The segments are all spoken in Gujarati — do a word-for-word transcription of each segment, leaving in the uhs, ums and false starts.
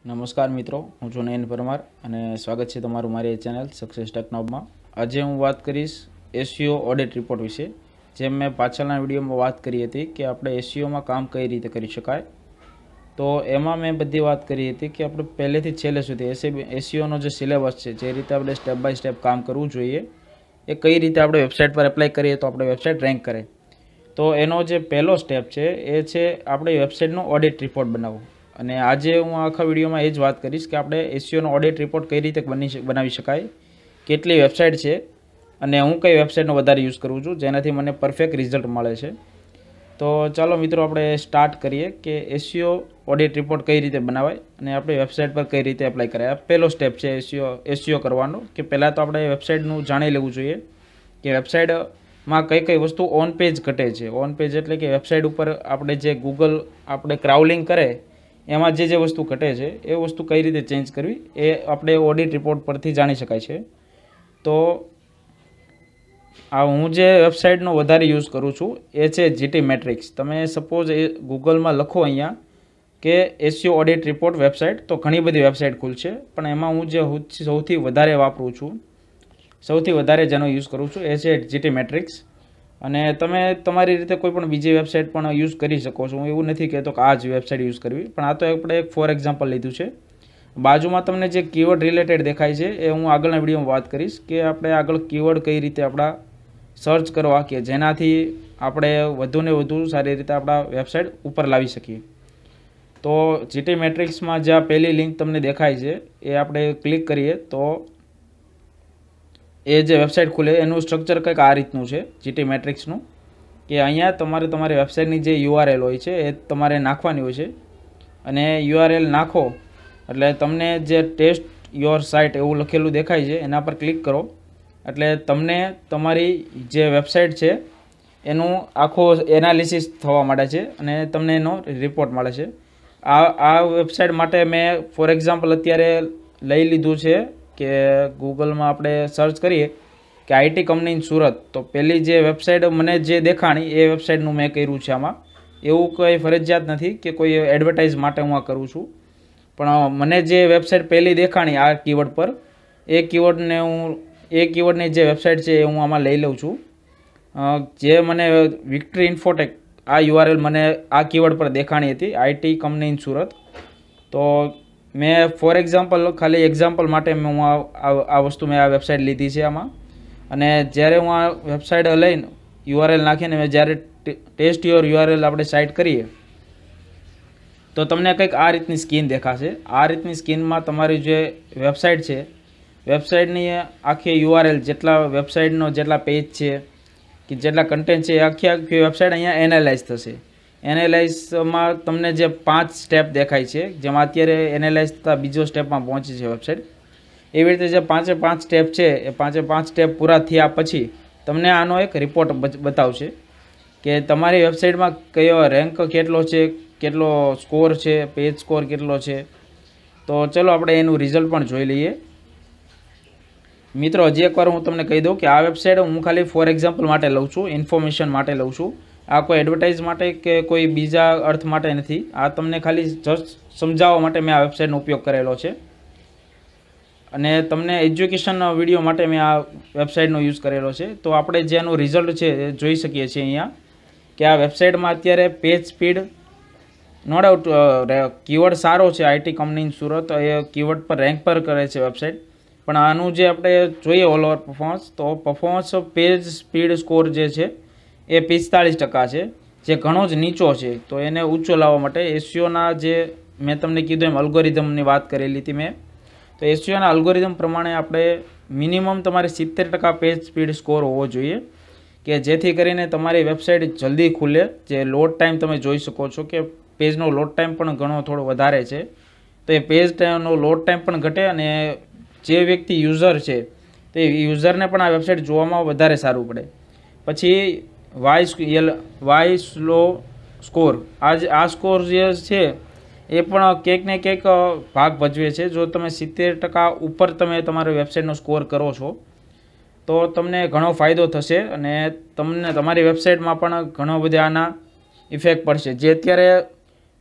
નમસ્કાર મિત્રો, હું છું નયન પરમાર અને સ્વાગત છે તમારું મારી ચેનલ સક્સેસ ટેકનોબમાં. આજે હું વાત કરીશ એસઈઓ ઓડિટ રિપોર્ટ વિશે. જેમ મેં પાછળના વિડીયોમાં વાત કરી હતી કે આપણે એસઈઓમાં કામ કઈ રીતે કરી શકાય, તો એમાં મેં બધી વાત કરી હતી કે આપણે પહેલેથી છેલ્લે સુધી એસઈઓનો જે સિલેબસ છે, જે રીતે આપણે સ્ટેપ બાય સ્ટેપ કામ કરવું જોઈએ, એ કઈ રીતે આપણે વેબસાઇટ પર એપ્લાય કરીએ તો આપણે વેબસાઇટ રેન્ક કરે. તો એનો જે પહેલો સ્ટેપ છે એ છે આપણે વેબસાઇટનો ઓડિટ રિપોર્ટ બનાવવો. અને આજે હું આખા વિડીયોમાં એ જ વાત કરીશ કે આપણે એસઈઓનો ઓડિટ રિપોર્ટ કઈ રીતે બની બનાવી શકાય, કેટલી વેબસાઇટ છે અને હું કઈ વેબસાઇટનો વધારે યુઝ કરું છું જેનાથી મને પરફેક્ટ રિઝલ્ટ મળે છે. તો ચાલો મિત્રો, આપણે સ્ટાર્ટ કરીએ કે એસઈઓ ઓડિટ રિપોર્ટ કઈ રીતે બનાવાય અને આપણે વેબસાઇટ પર કઈ રીતે એપ્લાય કરાય. આ પહેલો સ્ટેપ છે એસઈઓ એસઈઓ કરવાનો, કે પહેલાં તો આપણે વેબસાઇટનું જાણી લેવું જોઈએ કે વેબસાઇટમાં કઈ કઈ વસ્તુ ઓન પેજ ઘટે છે. ઓન પેજ એટલે કે વેબસાઇટ ઉપર આપણે જે ગૂગલ આપણે ક્રાઉલિંગ કરે એમાં જે જે વસ્તુ ઘટે છે એ વસ્તુ કઈ રીતે ચેન્જ કરવી એ આપણે ઓડિટ રિપોર્ટ પરથી જાણી શકાય છે. તો આ હું જે વેબસાઇટનો વધારે યુઝ કરું છું એ છે જીટી મેટ્રિક્સ. તમે સપોઝ એ ગૂગલમાં લખો અહીંયા કે એસઈઓ ઓડિટ રિપોર્ટ વેબસાઇટ, તો ઘણી બધી વેબસાઇટ ખુલશે, પણ એમાં હું જે સૌથી વધારે વાપરું છું, સૌથી વધારે જેનો યુઝ કરું છું એ છે જીટી મેટ્રિક્સ. અને તમે તમારી રીતે કોઈ પણ બીજી વેબસાઇટ પણ યુઝ કરી શકો છો. હું એવું નથી કહેતો કે આ જ વેબસાઇટ યુઝ કરવી, પણ આ તો આપણે એક ફોર એક્ઝામ્પલ લીધું છે. બાજુમાં તમને જે કીવર્ડ રિલેટેડ દેખાય છે એ હું આગળના વિડીયોમાં વાત કરીશ કે આપણે આગળ કીવર્ડ કઈ રીતે આપણા સર્ચ કરવા કે જેનાથી આપણે વધુને વધુ સારી રીતે આપણા વેબસાઇટ ઉપર લાવી શકીએ. તો જીટી મેટ્રિક્સમાં જે આ પહેલી લિંક તમને દેખાય છે એ આપણે ક્લિક કરીએ તો એ જે વેબસાઇટ ખુલે એનું સ્ટ્રક્ચર કંઈક આ રીતનું છે જીટી મેટ્રિક્સનું, કે અહીંયા તમારે તમારી વેબસાઇટની જે યુઆરએલ હોય છે એ તમારે નાખવાની હોય છે. અને યુઆરએલ નાખો એટલે તમને જે ટેસ્ટ યોર સાઇટ એવું લખેલું દેખાય છે એના પર ક્લિક કરો એટલે તમને તમારી જે વેબસાઇટ છે એનું આખો એનાલિસિસ થવા માંડે છે અને તમને એનો રિપોર્ટ મળે છે. આ આ વેબસાઇટ માટે મેં ફોર એક્ઝામ્પલ અત્યારે લઈ લીધું છે કે ગૂગલમાં આપણે સર્ચ કરીએ કે આઈટી કંપની ઇન સુરત, તો પહેલી જે વેબસાઇટ મને જે દેખાણી એ વેબસાઇટનું મેં કર્યું છે. આમાં એવું કંઈ ફરજિયાત નથી કે કોઈ એડવર્ટાઇઝ માટે હું આ કરું છું, પણ મને જે વેબસાઇટ પહેલી દેખાણી આ કીવર્ડ પર, એ કીવર્ડને હું એ કીવર્ડની જે વેબસાઇટ છે એ હું આમાં લઈ લઉં છું. જે મને વિક્ટરી ઇન્ફોટેક આ યુઆરએલ મને આ કીવર્ડ પર દેખાણી હતી, આઈટી કંપની ઇન સુરત. તો મેં ફોર એક્ઝામ્પલ ખાલી એક્ઝામ્પલ માટે મેં હું આ આ વસ્તુ મેં આ વેબસાઇટ લીધી છે આમાં. અને જ્યારે હું આ વેબસાઇટ લઈને યુઆરએલ નાખીને મેં જ્યારે ટેસ્ટ યોર યુઆરએલ આપણે સાઇટ કરીએ તો તમને કંઈક આ રીતની સ્ક્રીન દેખાશે. આ રીતની સ્ક્રીનમાં તમારી જે વેબસાઇટ છે, વેબસાઇટની આખી યુઆરએલ, જેટલા વેબસાઇટનો જેટલા પેજ છે કે જેટલા કન્ટેન્ટ છે એ આખી આખી વેબસાઇટ અહીંયા એનાલાઇઝ થશે. એનાલાઇઝમાં તમને જે પાંચ સ્ટેપ દેખાય છે, જેમાં અત્યારે એનાલાઇઝ થતા બીજો સ્ટેપમાં પહોંચી છે વેબસાઇટ, એવી રીતે જે પાંચે પાંચ સ્ટેપ છે એ પાંચે પાંચ સ્ટેપ પૂરા થયા પછી તમને આનો એક રિપોર્ટ બતાવશે કે તમારી વેબસાઇટમાં કયો રેન્ક કેટલો છે, કેટલો સ્કોર છે, પેજ સ્કોર કેટલો છે. તો ચલો આપણે એનું રિઝલ્ટ પણ જોઈ લઈએ. મિત્રો, હજી એકવાર હું તમને કહી દઉં કે આ વેબસાઇટ હું ખાલી ફોર એક્ઝામ્પલ માટે લઉં છું, ઇન્ફોર્મેશન માટે લઉં છું. આ કોઈ એડવર્ટાઇઝ માટે કે કોઈ બીજા અર્થ માટે નથી. આ તમને ખાલી જસ્ટ સમજાવવા માટે મેં આ વેબસાઇટનો ઉપયોગ કરેલો છે અને તમને એજ્યુકેશન વિડીયો માટે મેં આ વેબસાઇટનો યુઝ કરેલો છે. તો આપણે જેનું રિઝલ્ટ છે એ જોઈ શકીએ છીએ અહીંયા કે આ વેબસાઇટમાં અત્યારે page speed no doubt keyword સારો છે, આઈટી કંપની ઇન સુરત એ કીવર્ડ પર રેન્ક પર કરે છે વેબસાઇટ, પણ આનું જે આપણે જોઈએ ઓલ ઓવર પરફોર્મન્સ, તો પરફોર્મન્સ પેજ સ્પીડ સ્કોર જે છે એ પિસ્તાળીસ ટકા છે, જે ઘણો જ નીચો છે. તો એને ઊંચો લાવવા માટે એસઈઓના જે મેં તમને કીધું એમ અલ્ગોરિધમની વાત કરેલી હતી મેં, તો એસઈઓના અલ્ગોરિધમ પ્રમાણે આપણે મિનિમમ તમારે સિત્તેર ટકા પેજ સ્પીડ સ્કોર હોવો જોઈએ કે જેથી કરીને તમારી વેબસાઇટ જલ્દી ખુલે. જે લોડ ટાઈમ તમે જોઈ શકો છો કે પેજનો લોડ ટાઈમ પણ ઘણો થોડો વધારે છે, તો એ પેજ ટાઈમનો લોડ ટાઈમ પણ ઘટે અને જે વ્યક્તિ યુઝર છે તે યુઝરને પણ આ વેબસાઇટ જોવામાં વધારે સારું પડે. પછી વાય એલ વાય સ્લો સ્કોર, આ જ આ સ્કોર જે છે એ પણ ક્યાંક ને ક્યાંક ભાગ ભજવે છે. જો તમે સિત્તેર ટકા ઉપર તમે તમારી વેબસાઇટનો સ્કોર કરો છો તો તમને ઘણો ફાયદો થશે અને તમને તમારી વેબસાઇટમાં પણ ઘણો બધા આના ઇફેક્ટ પડશે. જે અત્યારે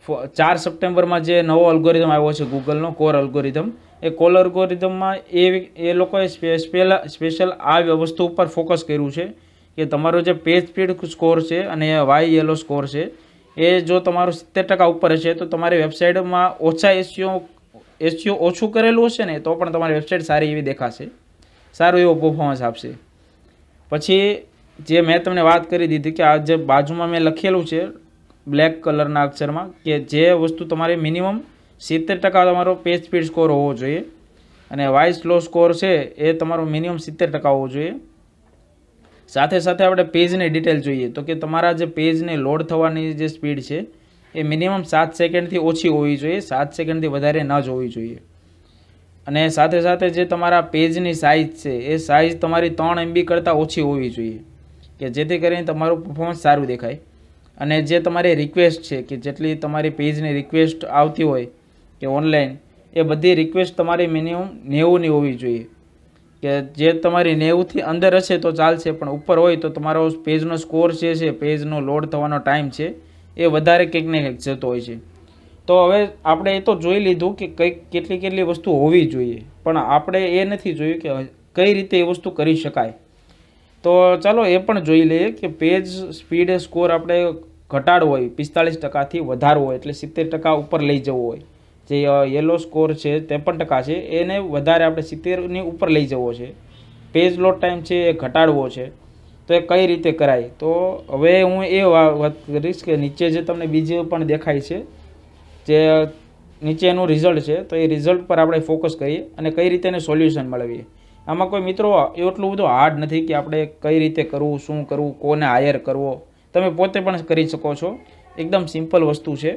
ચાર સપ્ટેમ્બરમાં જે નવો અલ્ગોરિધમ આવ્યો છે ગૂગલનો કોર અલ્ગોરિધમ, એ કોર અલ્ગોરિધમમાં એ એ લોકોએ સ્પેશિયલ સ્પેશિયલ આ વસ્તુ ઉપર ફોકસ કર્યું છે કે તમારો જે પેજ સ્પીડ સ્કોર છે અને વાય યેલો સ્કોર છે એ જો તમારું સિત્તેર ટકા ઉપર હશે તો તમારી વેબસાઇટમાં ઓછા એસઈઓ એસઈઓ ઓછું કરેલું હશે ને તો પણ તમારી વેબસાઇટ સારી એવી દેખાશે, સારું એવું પરફોર્મન્સ આપશે. પછી જે મેં તમને વાત કરી દીધી કે આ જે બાજુમાં મેં લખેલું છે બ્લેક કલરના અક્ષરમાં કે જે વસ્તુ તમારે મિનિમમ સિત્તેર ટકા તમારો પેજ સ્પીડ સ્કોર હોવો જોઈએ અને વાય સ્લો સ્કોર છે એ તમારો મિનિમમ સિત્તેર ટકા હોવો જોઈએ. સાથે સાથે આપણે પેજની ડિટેલ જોઈએ તો કે તમારા જે પેજને લોડ થવાની જે સ્પીડ છે એ મિનિમમ સાત સેકન્ડથી ઓછી હોવી જોઈએ, સાત સેકન્ડથી વધારે ન જ હોવી જોઈએ. અને સાથે સાથે જે તમારા પેજની સાઇઝ છે એ સાઇઝ તમારી ત્રણ એમબી કરતાં ઓછી હોવી જોઈએ કે જેથી કરીને તમારું પરફોર્મન્સ સારું દેખાય. અને જે તમારી રિક્વેસ્ટ છે કે જેટલી તમારી પેજની રિક્વેસ્ટ આવતી હોય કે ઓનલાઈન, એ બધી રિક્વેસ્ટ તમારી મિનિમમ નેવુંની હોવી જોઈએ કે જે તમારી નેવુંથી અંદર હશે તો ચાલશે, પણ ઉપર હોય તો તમારો પેજનો સ્કોર જે છે, પેજનો લોડ થવાનો ટાઈમ છે એ વધારે કંઈક ને કંઈક જતો હોય છે. તો હવે આપણે એ તો જોઈ લીધું કે કઈ કેટલી કેટલી વસ્તુ હોવી જોઈએ, પણ આપણે એ નથી જોયું કે કઈ રીતે એ વસ્તુ કરી શકાય. તો ચાલો એ પણ જોઈ લઈએ કે પેજ સ્પીડ સ્કોર આપણે ઘટાડવો હોય પિસ્તાળીસ ટકાથી વધારવો હોય એટલે સિત્તેર ટકા ઉપર લઈ જવો હોય, જે યેલો સ્કોર છે ત્રેપન ટકા છે એને વધારે આપણે સિત્તેરની ઉપર લઈ જવો છે, પેજ લોડ ટાઈમ છે એ ઘટાડવો છે. તો એ કઈ રીતે કરાય? તો હવે હું એ વાત કરીશ કે નીચે જે તમને બીજે પણ દેખાય છે જે નીચેનું રિઝલ્ટ છે તો એ રિઝલ્ટ પર આપણે ફોકસ કરીએ અને કઈ રીતે એને સોલ્યુશન મેળવીએ. આમાં કોઈ મિત્રો એટલું બધું હાર્ડ નથી કે આપણે કઈ રીતે કરવું, શું કરવું, કોને હાયર કરવો, તમે પોતે પણ કરી શકો છો, એકદમ સિમ્પલ વસ્તુ છે.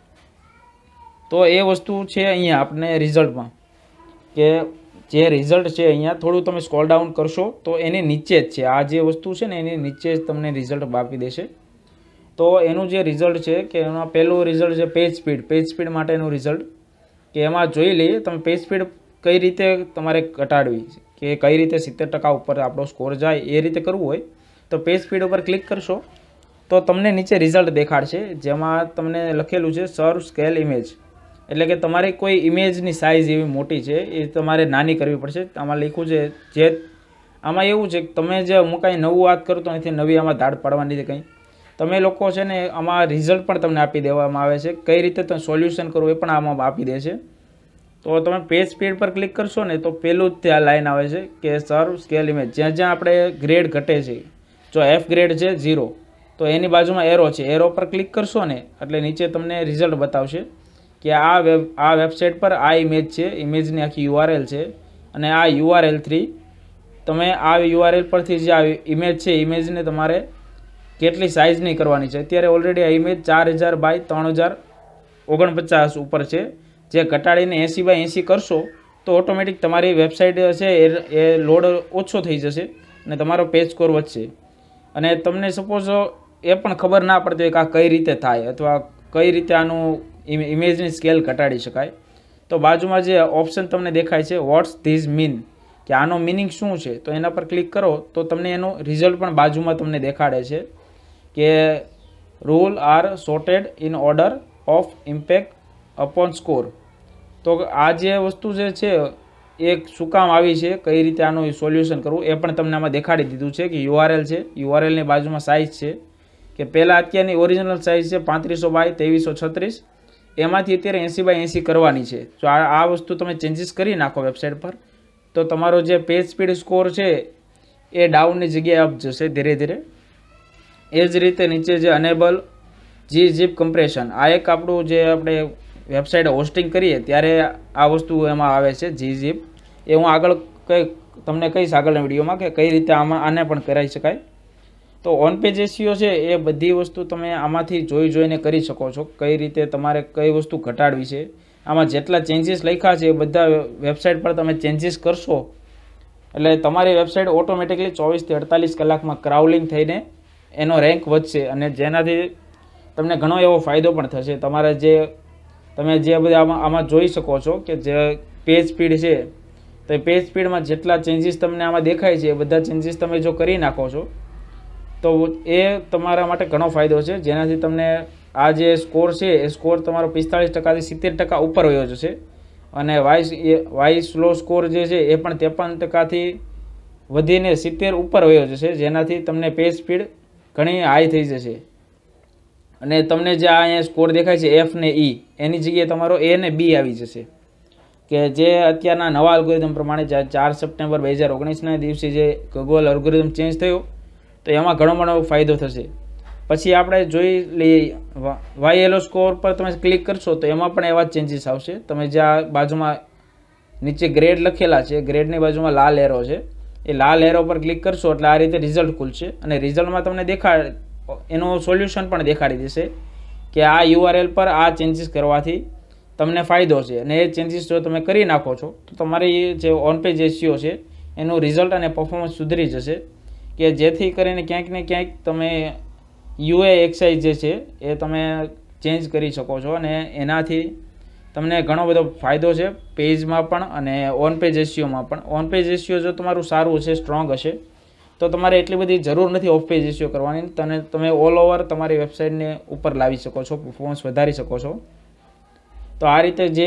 તો એ વસ્તુ છે અહીંયા આપણે રિઝલ્ટમાં કે જે રિઝલ્ટ છે અહીંયા થોડું તમે સ્ક્રોલ ડાઉન કરશો તો એની નીચે જ છે આ જે વસ્તુ છે ને એની નીચે જ તમને રિઝલ્ટ આપી દેશે. તો એનું જે રિઝલ્ટ છે કે એમાં પહેલું રિઝલ્ટ છે પેજ સ્પીડ, પેજ સ્પીડ માટેનું રિઝલ્ટ કે એમાં જોઈ લઈએ તમે પેજ સ્પીડ કઈ રીતે તમારે ઘટાડવી કે કઈ રીતે સિત્તેર ટકા ઉપર આપણો સ્કોર જાય એ રીતે કરવું હોય તો પેજ સ્પીડ ઉપર ક્લિક કરશો તો તમને નીચે રિઝલ્ટ દેખાડશે જેમાં તમને લખેલું છે સર્વ સ્કેલ ઇમેજ, એટલે કે તમારી કોઈ ઇમેજની સાઇઝ એવી મોટી છે એ તમારે નાની કરવી પડશે. આમાં લખ્યું છે જે આમાં એવું છે કે તમે જે હું કાંઈ નવું વાત કરતો નથી, નવી આમાં ધાડ પાડવાની નથી કંઈ, તમે લોકો છે ને આમાં રિઝલ્ટ પણ તમને આપી દેવામાં આવે છે, કઈ રીતે તમે સોલ્યુશન કરવું એ પણ આમાં આપી દે છે. તો તમે પેજ સ્પીડ પર ક્લિક કરશો ને તો પહેલું જ ત્યાં લાઈન આવે છે કે સર્વ સ્કેલ ઇમેજ, જ્યાં જ્યાં આપણે ગ્રેડ ઘટે છે, જો એફ ગ્રેડ છે ઝીરો તો એની બાજુમાં એરો છે, એરો પર ક્લિક કરશો ને એટલે નીચે તમને રિઝલ્ટ બતાવશે કે આ વેબ આ વેબસાઇટ પર આ ઇમેજ છે, ઇમેજની આખી યુઆરએલ છે અને આ યુઆરએલ થ્રી તમે આ યુઆરએલ પરથી જે આ ઇમેજ છે ઇમેજને તમારે કેટલી સાઇઝની કરવાની છે. અત્યારે ઓલરેડી આ ઇમેજ ચાર હજાર બાય ત્રણ હજાર ઓગણપચાસ ઉપર છે, જે ઘટાડીને એંસી બાય એંસી કરશો તો ઓટોમેટિક તમારી વેબસાઇટ છે એ લોડ ઓછો થઈ જશે અને તમારો પેજ સ્કોર વધશે. અને તમને સપોઝ એ પણ ખબર ના પડતી હોય કે આ કઈ રીતે થાય અથવા કઈ રીતે આનું ઇમેજની સ્કેલ ઘટાડી શકાય તો બાજુમાં જે ઓપ્શન તમને દેખાય છે વોટ્સ ધીસ મીન કે આનો મિનિંગ શું છે, તો એના પર ક્લિક કરો તો તમને એનું રિઝલ્ટ પણ બાજુમાં તમને દેખાડે છે કે rule are sorted in order of impact upon score. તો આ જે વસ્તુ જે છે એ શું કામ આવી છે, કઈ રીતે આનું સોલ્યુશન કરવું એ પણ તમને આમાં દેખાડી દીધું છે કે યુઆરએલ છે, યુઆરએલની બાજુમાં સાઇઝ છે કે પહેલાં અત્યારની ઓરિજિનલ સાઇઝ છે પાંત્રીસો બાય ત્રેવીસો છત્રીસ, એમાંથી અત્યારે એંસી બાય એંસી કરવાની છે. જો આ આ વસ્તુ તમે ચેન્જીસ કરી નાખો વેબસાઇટ પર તો તમારો જે પેજ સ્પીડ સ્કોર છે એ ડાઉનની જગ્યાએ અપ જશે ધીરે ધીરે. એ જ રીતે નીચે જે અનેબલ જી ઝીપ કમ્પ્રેશન, આ એક આપણું જે આપણે વેબસાઇટ હોસ્ટિંગ કરીએ ત્યારે આ વસ્તુ એમાં આવે છે જી ઝીપ, એ હું આગળ કંઈ તમને કહીશ આગળના વિડીયોમાં કે કઈ રીતે આમાં આને પણ કરાવી શકાય. તો ઓન પેજ એસઈઓ છે એ બધી વસ્તુ તમે આમાંથી જોઈ જોઈને કરી શકો છો, કઈ રીતે તમારે કઈ વસ્તુ ઘટાડવી છે. આમાં જેટલા ચેન્જીસ લખ્યા છે એ બધા વેબસાઇટ પર તમે ચેન્જીસ કરશો એટલે તમારી વેબસાઇટ ઓટોમેટિકલી ચોવીસથી અડતાલીસ કલાકમાં ક્રાઉલિંગ થઈને એનો રેન્ક વધશે અને જેનાથી તમને ઘણો એવો ફાયદો પણ થશે. તમારે જે તમે જે બધા આમાં આમાં જોઈ શકો છો કે જે પેજ સ્પીડ છે તો પેજ સ્પીડમાં જેટલા ચેન્જીસ તમને આમાં દેખાય છે એ બધા ચેન્જીસ તમે જો કરી નાખો છો તો એ તમારા માટે ઘણો ફાયદો છે, જેનાથી તમને આ જે સ્કોર છે એ સ્કોર તમારો પિસ્તાળીસ ટકાથી સિત્તેર ટકા ઉપર વયો જશે અને વાઇસ વાઇ સ્લો સ્કોર જે છે એ પણ ત્રેપન ટકાથી વધીને સિત્તેર ઉપર વયો જશે, જેનાથી તમને પેજ સ્પીડ ઘણી હાઈ થઈ જશે અને તમને જે આ અહીંયા સ્કોર દેખાય છે એફ ને ઈ એની જગ્યાએ તમારો એ ને બી આવી જશે, કે જે અત્યારના નવા અલ્ગોરિધમ પ્રમાણે ચાર સપ્ટેમ્બર બે હજાર ઓગણીસના દિવસે જે ગૂગલ અલ્ગોરિધમ ચેન્જ થયો તો એમાં ઘણો ઘણો ફાયદો થશે. પછી આપણે જોઈ લઈએ વાય એલો સ્કોર પર તમે ક્લિક કરશો તો એમાં પણ એવા જ ચેન્જીસ આવશે. તમે જે આ બાજુમાં નીચે ગ્રેડ લખેલા છે, ગ્રેડની બાજુમાં લાલ એરો છે, એ લાલ એરો પર ક્લિક કરશો એટલે આ રીતે રિઝલ્ટ ખુલશે અને રિઝલ્ટમાં તમને દેખાડ એનું સોલ્યુશન પણ દેખાડી દેશે કે આ યુઆરએલ પર આ ચેન્જીસ કરવાથી તમને ફાયદો છે અને એ ચેન્જીસ જો તમે કરી નાખો છો તો તમારી જે ઓન પેજ એસઈઓ છે એનું રિઝલ્ટ અને પરફોર્મન્સ સુધરી જશે, કે જેથી કરીને ક્યાંક ને ક્યાંક તમે યુએ એક્સઆઈ જે છે એ તમે ચેન્જ કરી શકો છો અને એનાથી તમને ઘણો બધો ફાયદો છે પેજમાં પણ અને ઓન પેજ એસઈઓમાં પણ. ઓન પેજ એસઈઓ જો તમારું સારું હશે, સ્ટ્રોંગ હશે, તો તમારે એટલી બધી જરૂર નથી ઓફ પેજ એસઈઓ કરવાની. તને તમે ઓલ ઓવર તમારી વેબસાઇટને ઉપર લાવી શકો છો, પરફોર્મન્સ વધારી શકો છો. તો આ રીતે જે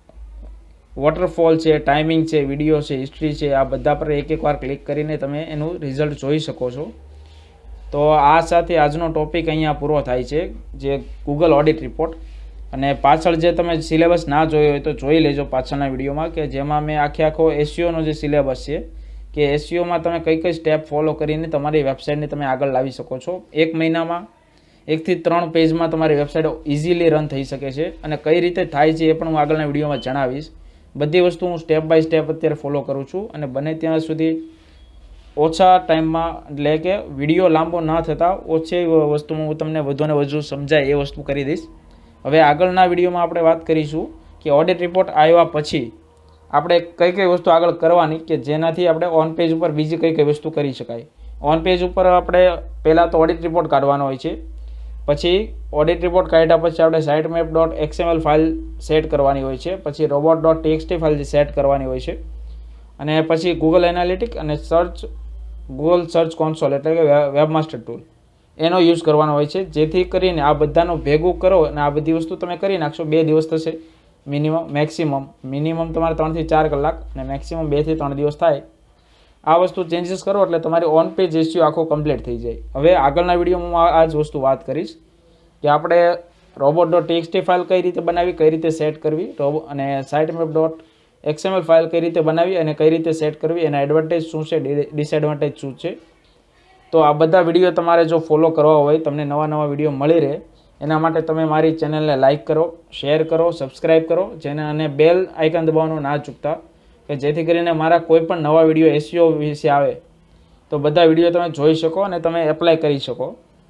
વોટરફોલ છે, ટાઈમિંગ છે, વિડીયો છે, હિસ્ટ્રી છે, આ બધા પર એક એક વાર ક્લિક કરીને તમે એનું રિઝલ્ટ જોઈ શકો છો. તો આ સાથે આજનો ટોપિક અહીંયા પૂરો થાય છે, જે ગૂગલ ઓડિટ રિપોર્ટ. અને પાછળ જે તમે સિલેબસ ના જોયો હોય તો જોઈ લેજો પાછળના વિડીયોમાં, કે જેમાં મેં આખે આખો એસઈઓનો જે સિલેબસ છે કે એસઈઓમાં તમે કઈ કઈ સ્ટેપ ફોલો કરીને તમારી વેબસાઇટને તમે આગળ લાવી શકો છો. એક મહિનામાં એકથી ત્રણ પેજમાં તમારી વેબસાઇટ ઇઝીલી રન થઈ શકે છે અને કઈ રીતે થાય છે એ પણ હું આગળના વિડીયોમાં જણાવીશ. બધી વસ્તુ હું સ્ટેપ બાય સ્ટેપ અત્યારે ફોલો કરું છું અને બને ત્યાં સુધી ઓછા ટાઈમમાં, એટલે કે વિડીયો લાંબો ન થતાં ઓછી વસ્તુમાં હું તમને વધુ ને વધુ સમજાય એ વસ્તુ કરી દઈશ. હવે આગળના વિડીયોમાં આપણે વાત કરીશું કે ઓડિટ રિપોર્ટ આવ્યા પછી આપણે કઈ કઈ વસ્તુ આગળ કરવાની, કે જેનાથી આપણે ઓન પેજ ઉપર બીજી કઈ કઈ વસ્તુ કરી શકાય. ઓન પેજ ઉપર આપણે પહેલાં તો ઓડિટ રિપોર્ટ કાઢવાનો હોય છે, પછી ઓડિટ રિપોર્ટ કાઢ્યા પછી આપણે site map dot XML file set કરવાની હોય છે, પછી robot dot TXT file set કરવાની હોય છે અને પછી ગૂગલ એનાલિટિક અને સર્ચ ગૂગલ સર્ચ કોન્સોલ એટલે કે વેબમાસ્ટર ટૂલ એનો યુઝ કરવાનો હોય છે, જેથી કરીને આ બધાનું ભેગું કરો અને આ બધી વસ્તુ તમે કરી નાખશો. બે દિવસ થશે મિનિમમ, મેક્સિમમ મિનિમમ તમારે ત્રણથી ચાર કલાક અને મેક્સિમમ બેથી ત્રણ દિવસ થાય. આ વસ્તુ ચેન્જીસ કરો એટલે તમારી ઓન પેજ એસઈઓ આખો કમ્પ્લીટ થઈ જાય. હવે આગળના વિડીયોમાં હું આ જ વસ્તુ વાત કરીશ કે આપણે રોબોટ ડોટ ટીએક્સટી ફાઇલ કઈ રીતે બનાવી, કઈ રીતે સેટ કરવી, રોબો અને site map dot XML file કઈ રીતે બનાવી અને કઈ રીતે સેટ કરવી, એના એડવાન્ટેજ શું છે, ડિસએડવાન્ટેજ શું છે. તો આ બધા વિડીયો તમારે જો ફોલો કરવા હોય, તમને નવા નવા વિડીયો મળી રહે, એના માટે તમે મારી ચેનલને લાઇક કરો, શેર કરો, સબસ્ક્રાઈબ કરો, જેને અને બેલ આઇકન દબાવવાનું ના ચૂકતા, કે જેથી કરીને મારા કોઈ પણ નવા વિડીયો એસઈઓ વિશે આવે તો બધા વિડીયો તમે જોઈ શકો અને તમે એપ્લાય કરી શકો.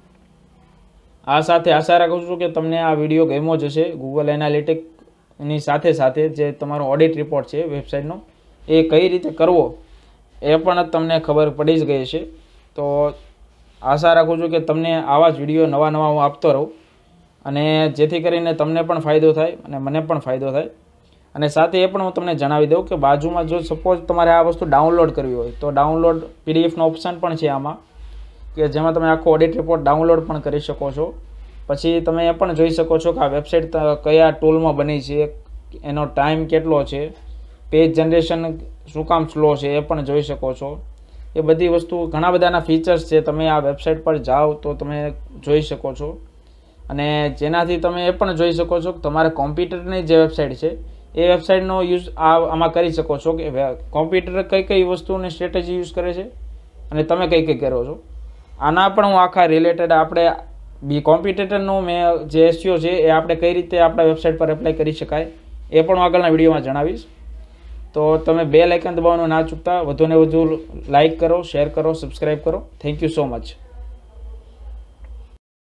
આ સાથે આશા રાખું છું કે તમને આ વિડીયો ગમ્યો જ હશે. ગૂગલ એનાલિટિકની સાથે સાથે જે તમારો ઓડિટ રિપોર્ટ છે વેબસાઇટનો એ કઈ રીતે કરવો એ પણ તમને ખબર પડી જ ગઈ છે. તો આશા રાખું છું કે તમને આવા જ વિડીયો નવા નવા હું આપતો રહું અને જેથી કરીને તમને પણ ફાયદો થાય અને મને પણ ફાયદો થાય. અને સાથે એ પણ હું તમને જણાવી દઉં કે બાજુમાં જો સપોઝ તમારે આ વસ્તુ ડાઉનલોડ કરવી હોય તો ડાઉનલોડ પીડીએફનો ઓપ્શન પણ છે આમાં, કે જેમાં તમે આખો ઓડિટ રિપોર્ટ ડાઉનલોડ પણ કરી શકો છો. પછી તમે એ પણ જોઈ શકો છો કે આ વેબસાઇટ કયા ટૂલમાં બની છે, એનો ટાઈમ કેટલો છે, પેજ જનરેશન શું કામ સ્લો છે એ પણ જોઈ શકો છો. એ બધી વસ્તુ ઘણા બધાના ફીચર્સ છે, તમે આ વેબસાઇટ પર જાઓ તો તમે જોઈ શકો છો અને જેનાથી તમે એ પણ જોઈ શકો છો કે તમારા કોમ્પ્યુટરની જે વેબસાઇટ છે એ વેબસાઇટનો યુઝ આ આમાં કરી શકો છો, કે કોમ્પ્યુટર કઈ કઈ વસ્તુની સ્ટ્રેટેજી યુઝ કરે છે અને તમે કઈ કઈ કરો છો. આના પણ હું આખા રિલેટેડ આપણે બી કોમ્પ્યુટરનું મેં જે એસઈઓ છે એ આપણે કઈ રીતે આપણા વેબસાઇટ પર એપ્લાય કરી શકાય એ પણ હું આગળના વિડીયોમાં જણાવીશ. તો તમે બેલ આઇકન દબાવવાનું ના ચૂકતા, વધુને વધુ લાઇક કરો, શેર કરો, સબસ્ક્રાઈબ કરો. Thank you so much.